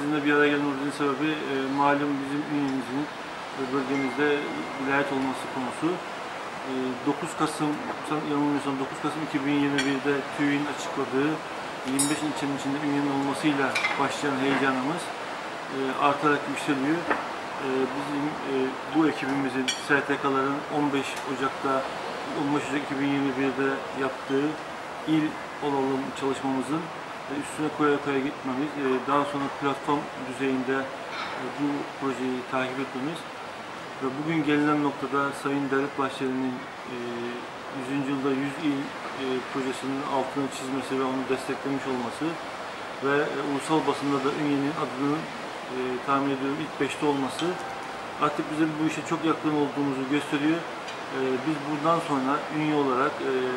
merkezinde bir araya gelmemizin sebebi malum bizim ünyemizin bölgemizde vilayet olması konusu. 9 Kasım, yanılmıyorsam 9 Kasım 2021'de TÜİK'in açıkladığı 25 ilçenin içinde ünyenin olmasıyla başlayan heyecanımız artarak yükseliyor. Bizim bu ekibimizin, STK'ların 15 Ocak 2021'de yaptığı il olalım çalışmamızın üstüne koya gitmemiz, daha sonra platform düzeyinde bu projeyi takip etmemiz ve bugün gelinen noktada Sayın Devlet Bahçeli'nin 100. yılda 100 il projesinin altını çizmesi ve onu desteklemiş olması ve ulusal basında da Ünye'nin adının tahmin ediyorum ilk 5'te olması artık bizim bu işe çok yakın olduğumuzu gösteriyor. Biz bundan sonra Ünye olarak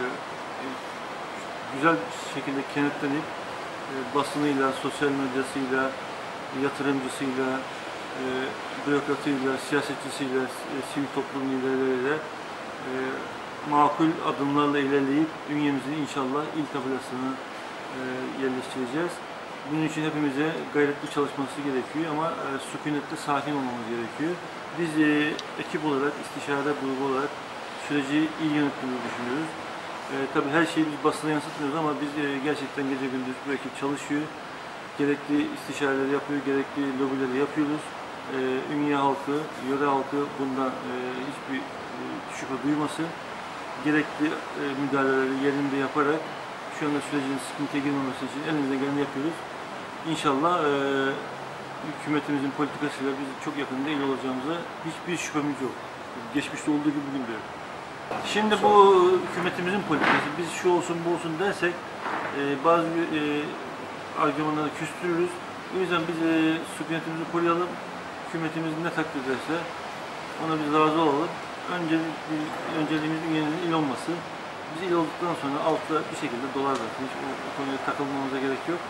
güzel şekilde kenetlenip basınıyla, sosyal medyasıyla, yatırımcısıyla, bürokratıyla, siyasetçisiyle, sivil toplum liderleriyle makul adımlarla ilerleyip Ünye'mizin inşallah ilk tabelasını yerleştireceğiz. Bunun için hepimize gayretli çalışması gerekiyor ama sükunetli, sakin olmamız gerekiyor. Biz ekip olarak, istişare grubu olarak süreci iyi yönettiğimizi düşünüyoruz. Tabii her şeyi biz basına yansıtmıyoruz ama biz gerçekten gece gündüz bu ekip çalışıyor. Gerekli istişareleri yapıyor, gerekli lobileri yapıyoruz. Ünye halkı, yöre halkı bundan hiçbir şüphe duymasın. Gerekli müdahaleleri yerinde yaparak şu anda sürecin sıkıntıya girmemesi için elimizden geleni yapıyoruz. İnşallah hükümetimizin politikasıyla biz çok yakında il olacağımıza hiçbir şüphemiz yok. Geçmişte olduğu gibi bugün de yok. Şimdi bu hükümetimizin politikası, biz şu olsun bu olsun dersek bazı argümanları küstürürüz. O yüzden biz sükunetimizi koruyalım. Hükümetimiz ne takdir ederse ona biz razı olalım. Önceliğimiz Ünye'nin il olması. Biz il olduktan sonra altta bir şekilde dolar zaten. Hiç o konuya takılmamıza gerek yok.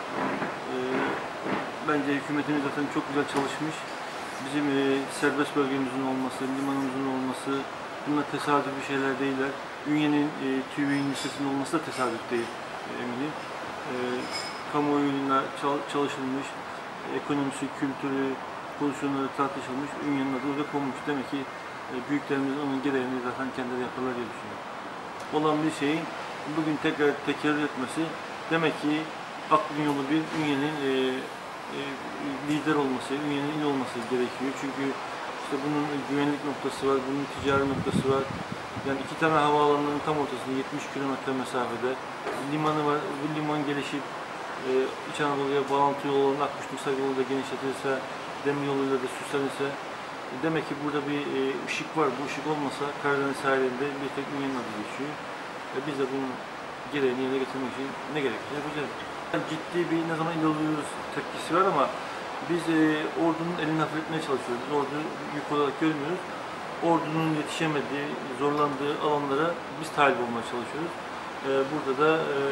Bence hükümetimiz zaten çok güzel çalışmış. Bizim serbest bölgemizin olması, limanımızın olması, bunlar tesadüf bir şeyler değiller. Ünye'nin TÜİK'in listesinin olması da tesadüf değil eminim. Kamuoyuyla çalışılmış, ekonomisi, kültürü, pozisyonları tartışılmış, Ünye'nin adı da konmuş. Demek ki büyüklerimiz onun gereğini zaten kendileri yaparlar diye düşünüyorum. Olan bir şeyin bugün tekrar tekerrür etmesi demek ki aklın yolu bir Ünye'nin lider olması, Ünye'nin il olması gerekiyor. Çünkü işte bunun güvenlik noktası var, bunun ticari noktası var. Yani iki tane havaalanının tam ortasında 70 kilometre mesafede limanı var. Bu liman gelişip İç Anadolu'ya bağlantı yolu olan Akkuş-Nusak yolu da genişletilirse, demir yoluyla da süslenirse demek ki burada bir ışık var. Bu ışık olmasa Karadeniz sahilinde bir tek Ünye'nin adı geçiyor. Biz de bunun gereğini yerine getirmek için ne gerekirse yapacağız. Ciddi bir ne zaman il oluyoruz tepkisi var ama biz ordunun elini hafifletmeye çalışıyoruz. Biz orduyu yük olarak görmüyoruz. Ordunun yetişemediği, zorlandığı alanlara biz talip olmaya çalışıyoruz. Burada da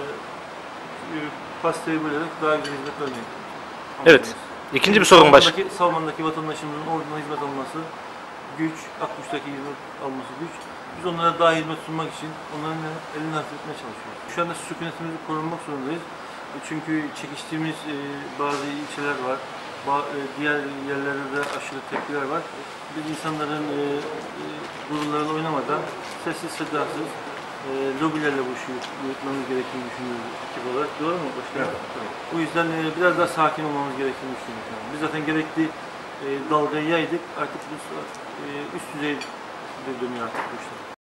pastayı bölerek daha güzel hizmet vermeyi. Evet. İkinci bir sorun baş. Salman'daki vatandaşımızın orduna hizmet alması güç, Akkuş'taki hizmet alması güç. Biz onlara daha hizmet sunmak için onların elini hafifletmeye çalışıyoruz. Şu anda sükunetimizi korunmak zorundayız. Çünkü çekiştiğimiz bazı ilçeler var. Diğer yerlerde de aşırı tepkiler var. Biz insanların gururlarıyla oynamadan sessiz sedasız lobilerle bu işi yürütmemiz gerektiğini düşünüyoruz ekip olarak. Doğru mu başkanım? Evet. O yüzden biraz daha sakin olmamız gerektiğini düşünüyoruz. Biz zaten gerekli dalgayı yaydık. Artık bu üst düzey dönüyor artık bu işler.